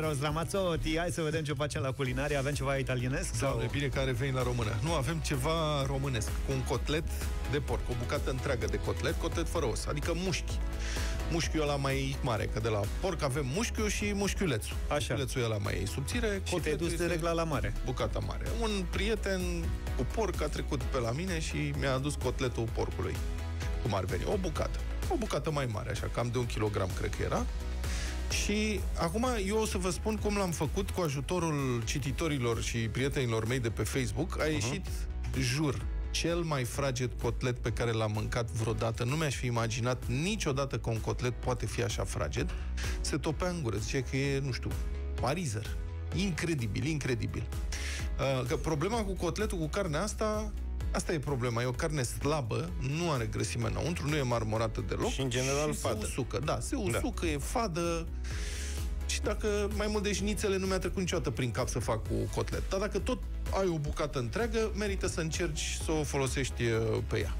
Eros Ramazzotti. Hai să vedem ce facem la culinarie. Avem ceva italienesc? Doamne, bine că reveni la română. Nu, avem ceva românesc, cu un cotlet de porc, o bucată întreagă de cotlet fără os, adică mușchi. Mușchiul ăla mai mare, că de la porc avem mușchiul și mușchiulețul. Așa. Mușchiulețul ăla mai subțire. Și te-ai dus direct la mare. Bucata mare. Un prieten cu porc a trecut pe la mine și mi-a adus cotletul porcului. Cum ar veni? O bucată. O bucată mai mare, așa, cam de 1 kilogram, cred că era. Și acum eu o să vă spun cum l-am făcut cu ajutorul cititorilor și prietenilor mei de pe Facebook. A ieșit, jur, cel mai fraged cotlet pe care l-am mâncat vreodată. Nu mi-aș fi imaginat niciodată că un cotlet poate fi așa fraged. Se topea în gură, zice că e, nu știu, parizer. Incredibil, incredibil. Că problema cu cotletul, cu carnea asta e problema. E o carne slabă, nu are grăsime înăuntru, nu e marmorată deloc. Și în general și fadă. se usucă, da, se usucă, e fadă. Și dacă mai mult de șnițele, nu mi-a trecut niciodată prin cap să fac cu cotlet. Dar dacă tot ai o bucată întreagă, merită să încerci să o folosești pe ea.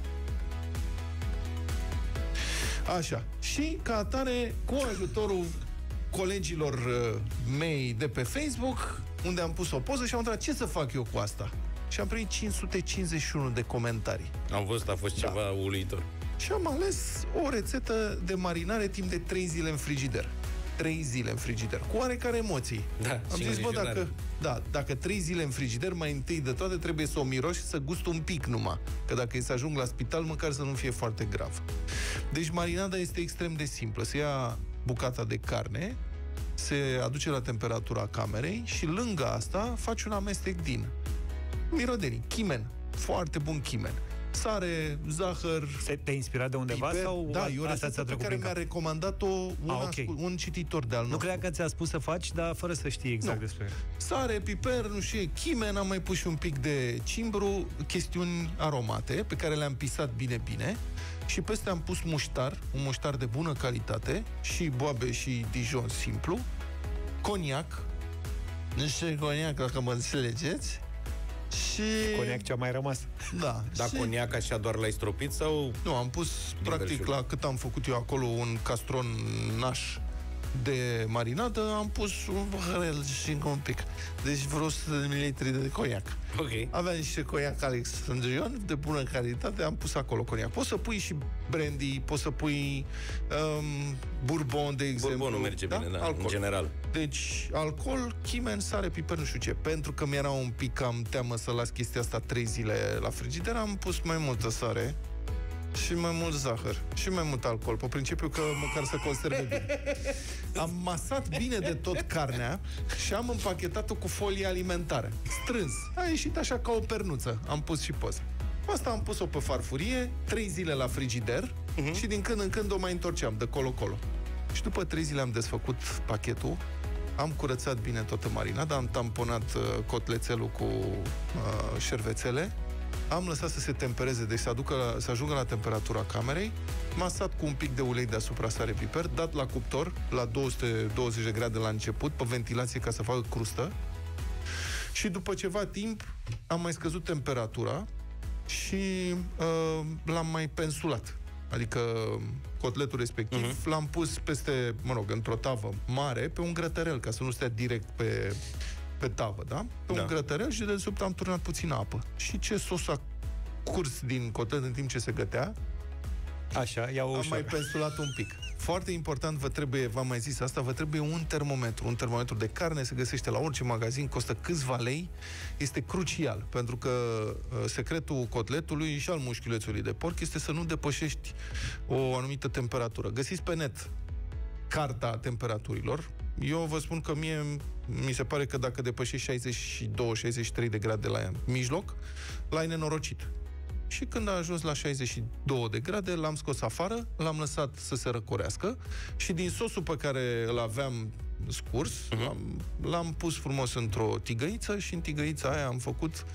Așa. Și ca atare, cu ajutorul colegilor mei de pe Facebook, unde am pus o poză și am întrebat ce să fac eu cu asta. Și am primit 551 de comentarii. Am văzut, a fost ceva uluitor. Și am ales o rețetă de marinare timp de 3 zile în frigider. 3 zile în frigider, cu oarecare emoții. Da, am zis, bă, dacă 3 zile în frigider, mai întâi de toate trebuie să o miroși și să gust un pic numai. Că dacă e să ajung la spital, măcar să nu fie foarte grav. Deci marinada este extrem de simplă. Se ia bucata de carne, se aduce la temperatura camerei și lângă asta faci un amestec din mirodenii, chimen, foarte bun chimen, sare, zahăr. Te-ai inspirat de undeva? Piper, sau da, e o asta rețetă pe care mi-a recomandat-o un cititor de-al nostru. Nu cred că ți-a spus să faci, dar fără să știi exact despre. Sare, piper, nu știu, chimen, am mai pus și un pic de cimbru, chestiuni aromate, pe care le-am pisat bine, și peste am pus muștar, un muștar de bună calitate, și boabe și Dijon simplu, coniac, niște coniac, dacă mă înțelegeți, și coniac ce-a mai rămas. Da. Dar și coniac așa doar l-ai stropit sau? Nu, am pus practic la cât am făcut eu acolo un castron naș de marinadă, am pus un paharel și încă un pic. Deci vreo 100 de mililitri de coniac. Ok. Avea niște coniac Alexandrion de bună calitate, am pus acolo coniac. Poți să pui și brandy, poți să pui bourbon, de exemplu. Bourbonul merge bine, da, alcool. în general. Deci, alcool, chimen, sare, piper, nu știu ce. Pentru că mi-era un pic cam teamă să las chestia asta 3 zile la frigider, am pus mai multă sare și mai mult zahăr și mai mult alcool, pe principiu că măcar să conserve bine. Am masat bine de tot carnea și am împachetat-o cu folie alimentară. Strâns. A ieșit așa ca o pernuță. Am pus și poză. Asta am pus-o pe farfurie, 3 zile la frigider și din când în când o mai întorceam de colo-colo. Și după 3 zile am desfăcut pachetul, am curățat bine toată marinada, am tamponat cotlețelul cu șervețele, am lăsat să se tempereze, deci să ajungă la temperatura camerei, masat cu un pic de ulei deasupra, sare, piper, dat la cuptor la 220 de grade la început, pe ventilație ca să facă crustă, și după ceva timp am mai scăzut temperatura și l-am mai pensulat. Adică cotletul respectiv l-am pus peste, într-o tavă mare, pe un grătărel, ca să nu stea direct pe tavă, da? Pe un grătărel și de sub am turnat puțină apă. Și ce sos a curs din cotlet în timp ce se gătea, așa, am mai pensulat un pic. Foarte important, v-am mai zis asta, vă trebuie un termometru. Un termometru de carne se găsește la orice magazin, costă câțiva lei, este crucial, pentru că secretul cotletului și al mușchiulețului de porc este să nu depășești o anumită temperatură. Găsiți pe net carta temperaturilor. Eu vă spun că mi se pare că dacă depășești 62-63 de grade la mijloc, l-ai nenorocit. Și când a ajuns la 62 de grade, l-am scos afară, l-am lăsat să se răcorească și din sosul pe care îl aveam scurs, l-am pus frumos într-o tigăiță și în tigăița aia am făcut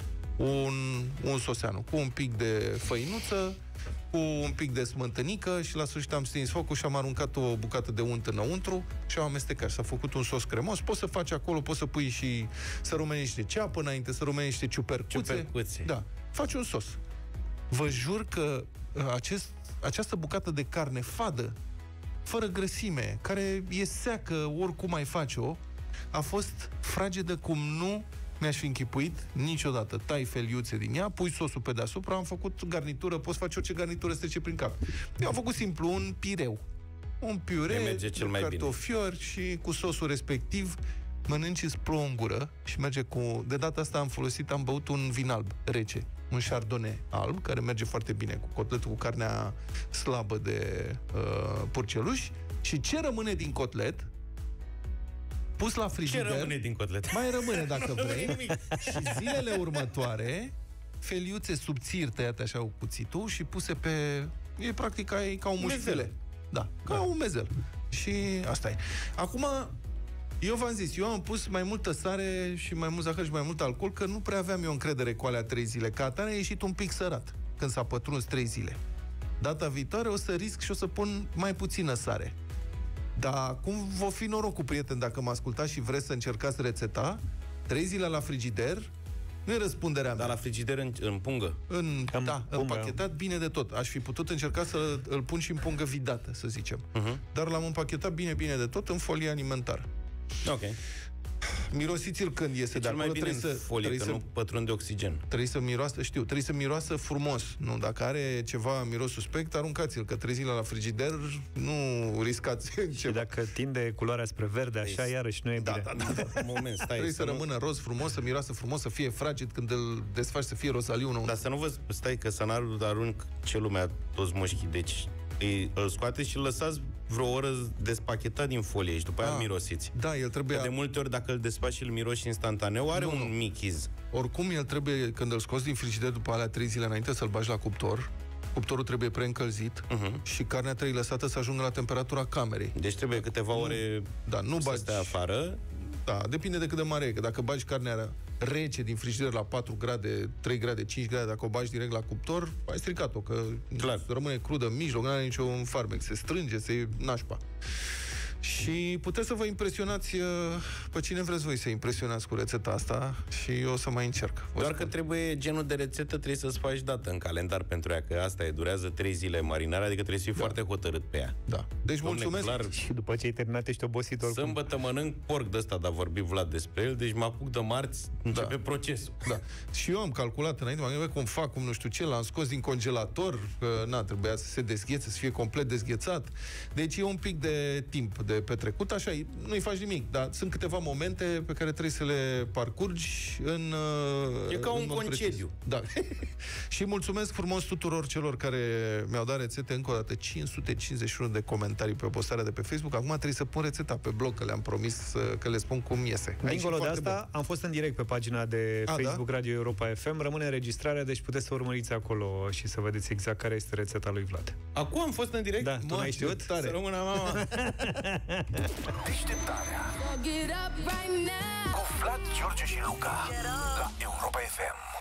un soseanu cu un pic de făinuță, cu un pic de smântânică și la sfârșit am stins focul și am aruncat o bucată de unt înăuntru și am amestecat. S-a făcut un sos cremos. Poți să faci acolo, poți să pui și să rumenești niște ceapă înainte, să rumenești niște ciupercuțe. Da, faci un sos. Vă jur că această bucată de carne fadă, fără grăsime, care e seacă oricum mai faci-o, a fost fragedă cum nu mi-aș fi închipuit niciodată. Tai feliuțe din ea, pui sosul pe deasupra, am făcut garnitură, poți face orice garnitură să trece prin cap. Eu am făcut simplu un pireu. Un piure, cartofiori și cu sosul respectiv mănânci, îți plouă în gură și merge cu... De data asta am băut un vin alb, rece, un chardonnay alb, care merge foarte bine cu cotletul, cu carnea slabă de purceluș. Și ce rămâne din cotlet, pus la frigider... Ce rămâne din cotlet? Mai rămâne, dacă vrei. Și zilele următoare, feliuțe subțiri tăiate așa cu cuțitul și puse pe... E practic ca un muștele. Da, ca un mezel. Și asta e. Acum, eu v-am zis, eu am pus mai multă sare și mai mult zahăr și mai mult alcool, că nu prea aveam eu încredere cu alea 3 zile. Ca atare a ieșit un pic sărat când s-a pătruns 3 zile. Data viitoare o să risc și o să pun mai puțină sare. Dar cum va fi norocul, prieten, dacă mă ascultați și vreți să încercați rețeta, 3 zile la frigider, nu e răspunderea mea. Dar la frigider în pungă? Împachetat bine de tot. Aș fi putut încerca să îl pun și în pungă vidată, să zicem. Dar l-am împachetat bine de tot în folie alimentară. Ok. Mirosiți-l când iese de acolo. Mai bine în folie, că nu pătrunde oxigen. Trebuie să miroasă, trebuie să miroasă frumos. Nu, dacă are ceva miros suspect, aruncați-l, că 3 zile la frigider, nu riscați ceva. Și dacă tinde culoarea spre verde, așa, iarăși nu e bine. Da. Moment, stai. Trebuie să rămână roz frumos, să miroasă frumos, să fie fraged când îl desfaci, să fie rozaliu. Dar să nu vă stai că să n-arunc ce lumea toți mușchii. Deci îl scoateți și îl lăsați vreo oră despachetat din folie și după aia îl mirosiți. Da, el trebuie... Că de multe ori, dacă îl desfaci și îl miroși instantaneu, are un mic iz. Oricum, el trebuie, când îl scoți din frigider după alea 3 zile înainte, să-l bagi la cuptor. Cuptorul trebuie preîncălzit și carnea trebuie lăsată să ajungă la temperatura camerei. Deci trebuie câteva ore să stea afară. Da, depinde de cât de mare e, că dacă bagi carnea rece din frigider la 4 grade, 3 grade, 5 grade, dacă o bagi direct la cuptor, ai stricat-o, că rămâne crudă în mijloc, nu are niciun farmec, se strânge, se nașpa. Și puteți să vă impresionați pe cine vreți voi să impresionați cu rețeta asta și eu o să mai încerc. Doar că trebuie genul de rețetă, trebuie să-ți faci dată în calendar pentru ea, că asta e, durează 3 zile marinarea, adică trebuie să fii foarte hotărât pe ea. Da. Deci mulțumesc. Clar, și după ce ai terminat ești obosit oricum. Sâmbătă mănânc porc de ăsta, dar vorbi Vlad despre el, deci mă apuc de marți, începe procesul. Da. Și eu am calculat înainte, m-am gândit cum fac, cum nu știu ce, l-am scos din congelator, că trebuia să se desghețe, să fie complet dezghețat. Deci e un pic de timp de petrecut, așa, nu-i faci nimic, dar sunt câteva momente pe care trebuie să le parcurgi E ca un concediu. Da. Și mulțumesc frumos tuturor celor care mi-au dat rețete, încă o dată 551 de comentarii pe postarea de pe Facebook. Acum trebuie să pun rețeta pe blog, că le-am promis că le spun cum iese. Dincolo de asta, am fost în direct pe pagina de Facebook Radio Europa FM, rămâne înregistrarea, deci puteți să urmăriți acolo și să vedeți exact care este rețeta lui Vlad. Acum am fost în direct? Da, tu n-ai știut? Să rămână mama. Deșteptarea cu Vlad, George și Luca la Europa FM.